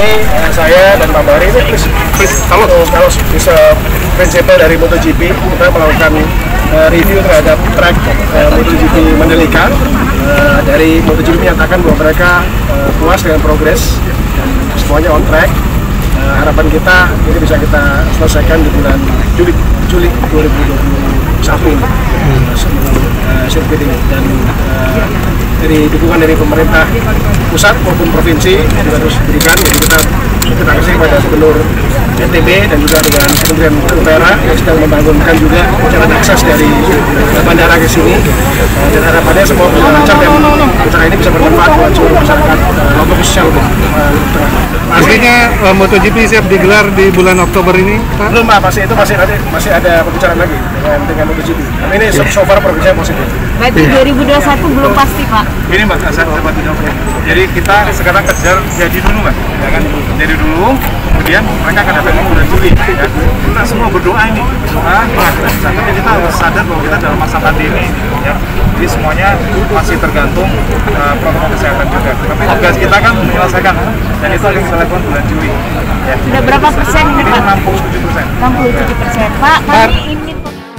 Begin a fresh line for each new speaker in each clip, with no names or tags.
ini saya dan Pak Bari ini kalau bisa prinsipal dari MotoGP, kita melakukan review terhadap track MotoGP Mandalika. Dari MotoGP menyatakan bahwa mereka puas dengan progres, semuanya on track. Harapan kita ini bisa kita selesaikan di bulan Juli 2021 ini sirkuit ini, dan dari dukungan dari pemerintah pusat maupun provinsi juga harus diberikan. Jadi kita kasih kepada Gubernur NTB dan juga dengan Kementerian Pupera yang sedang membangunkan juga jalan akses dari bandara ke sini, dan harapannya semua lancar dan acara ini bisa bermanfaat buat seluruh masyarakat lombok khususnya Lombok Tengah.
Artinya MotoGP siap digelar di bulan Oktober ini, Pak?
Belum Pak, masih ada pembicaraan lagi dengan MotoGP. Tapi ini so far progresnya positif.
Berarti 2021 belum pasti, Pak?
Ini Mbak, saya dapat jawab. Jadi kita sekarang kejar jadi dulu Mbak, ya kan? Jadi dulu, kemudian mereka akan datang di bulan Juli. Ya. Kita semua berdoa ini, tapi kita harus sadar bahwa kita dalam masa pandemi. Ya. Jadi semuanya masih tergantung protokol kesehatan juga. Tapi tugas kita kan menyelesaikan, dan itu akan kita lakukan bulan Juli. Ya.
Sudah berapa persen ini, Pak?
67%.
67%. Pak, kami ingin...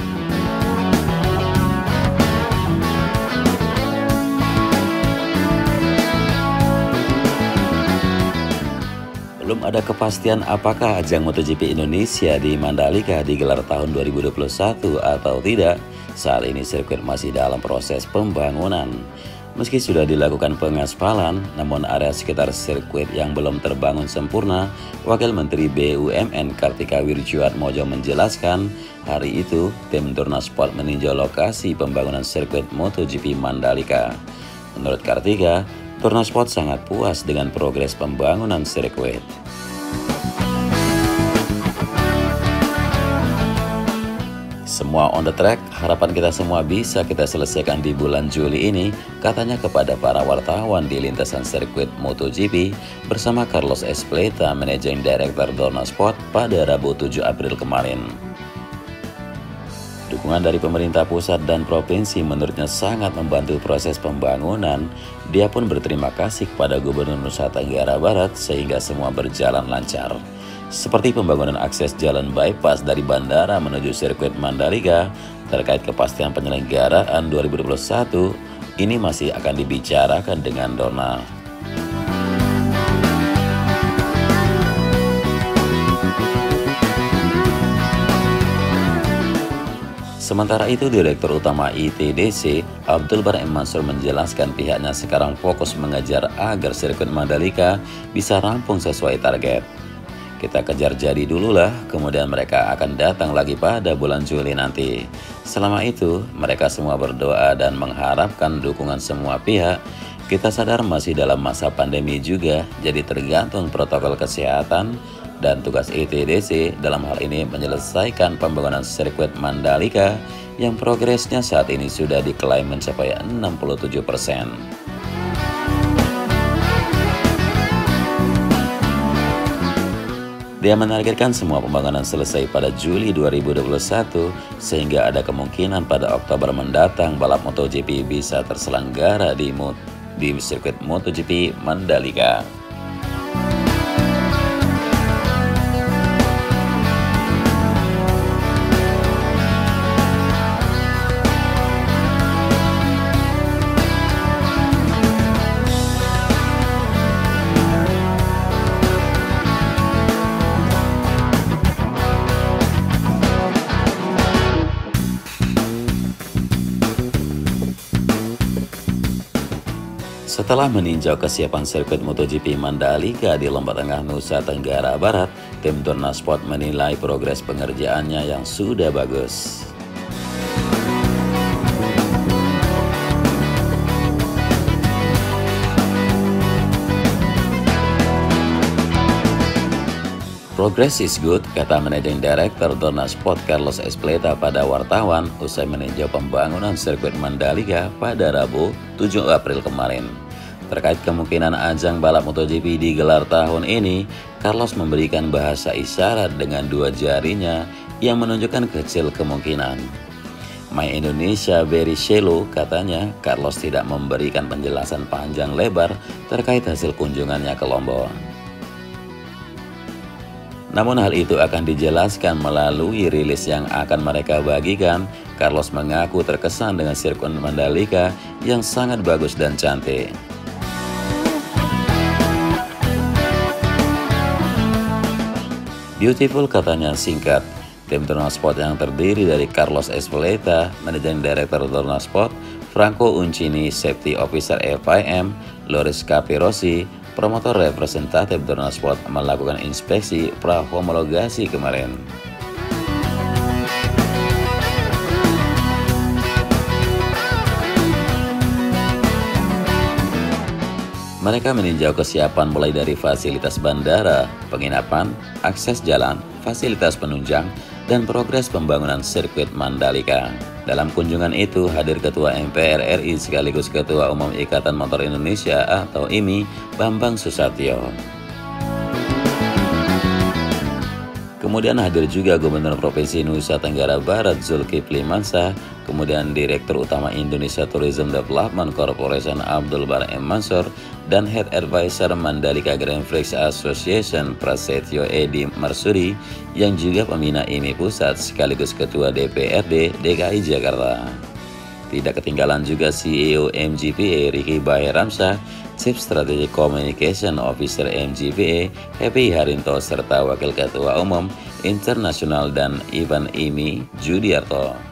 Belum ada kepastian apakah ajang MotoGP Indonesia di Mandalika digelar tahun 2021 atau tidak. Saat ini sirkuit masih dalam proses pembangunan. Meski sudah dilakukan pengaspalan, namun area sekitar sirkuit yang belum terbangun sempurna. Wakil Menteri BUMN Kartika Wirjoatmojo menjelaskan, hari itu tim Dorna Sport meninjau lokasi pembangunan sirkuit MotoGP Mandalika. Menurut Kartika, Dorna Sport sangat puas dengan progres pembangunan sirkuit. Semua on the track, harapan kita semua bisa kita selesaikan di bulan Juli ini, katanya kepada para wartawan di lintasan sirkuit MotoGP bersama Carlos Ezpeleta, Managing Director Dorna Sport pada Rabu 7 April kemarin. Dukungan dari pemerintah pusat dan provinsi menurutnya sangat membantu proses pembangunan. Dia pun berterima kasih kepada Gubernur Nusa Tenggara Barat sehingga semua berjalan lancar. Seperti pembangunan akses jalan bypass dari bandara menuju sirkuit Mandalika. Terkait kepastian penyelenggaraan 2021, ini masih akan dibicarakan dengan Dorna. Sementara itu, Direktur Utama ITDC, Abdul Barem Mansur menjelaskan pihaknya sekarang fokus mengejar agar sirkuit Mandalika bisa rampung sesuai target. Kita kejar jadi dulu lah, kemudian mereka akan datang lagi pada bulan Juli nanti. Selama itu, mereka semua berdoa dan mengharapkan dukungan semua pihak. Kita sadar masih dalam masa pandemi juga, jadi tergantung protokol kesehatan. Dan tugas ITDC dalam hal ini menyelesaikan pembangunan sirkuit Mandalika yang progresnya saat ini sudah diklaim mencapai 67%. Dia menargetkan semua pembangunan selesai pada Juli 2021 sehingga ada kemungkinan pada Oktober mendatang balap MotoGP bisa terselenggara di sirkuit MotoGP Mandalika. Setelah meninjau kesiapan sirkuit MotoGP Mandalika di Lombok Tengah, Nusa Tenggara Barat, tim Dorna Sport menilai progres pengerjaannya yang sudah bagus. Progress is good, kata Managing Director Dorna Sport Carlos Ezpeleta pada wartawan usai meninjau pembangunan sirkuit Mandalika pada Rabu 7 April kemarin. Terkait kemungkinan ajang balap MotoGP digelar tahun ini, Carlos memberikan bahasa isyarat dengan dua jarinya yang menunjukkan kecil kemungkinan. My Indonesia very shallow, katanya. Carlos tidak memberikan penjelasan panjang lebar terkait hasil kunjungannya ke Lombok. Namun hal itu akan dijelaskan melalui rilis yang akan mereka bagikan. Carlos mengaku terkesan dengan sirkuit Mandalika yang sangat bagus dan cantik. Beautiful katanya singkat. Tim Dorna Sport yang terdiri dari Carlos Ezpeleta, Managing Director Dorna Sport, Franco Uncini, Safety Officer FIM, Loris Capirossi, promotor representatif Dorna Sport melakukan inspeksi pra-homologasi kemarin. Mereka meninjau kesiapan mulai dari fasilitas bandara, penginapan, akses jalan, fasilitas penunjang, dan progres pembangunan sirkuit Mandalika. Dalam kunjungan itu hadir Ketua MPR RI sekaligus Ketua Umum Ikatan Motor Indonesia atau IMI, Bambang Susatyo. Kemudian hadir juga Gubernur Provinsi Nusa Tenggara Barat Zulkifli Mansyah, kemudian Direktur Utama Indonesia Tourism Development Corporation Abdul Bar M. Mansur, dan Head Advisor Mandalika Grand Prix Association Prasetyo Edi Marsudi yang juga pembina IMI Pusat sekaligus Ketua DPRD DKI Jakarta. Tidak ketinggalan juga CEO MGPA Ricky Baheramsyah, Chief Strategic Communication Officer MGPA Happy Harinto, serta Wakil Ketua Umum Internasional dan Event IMI Judiarto.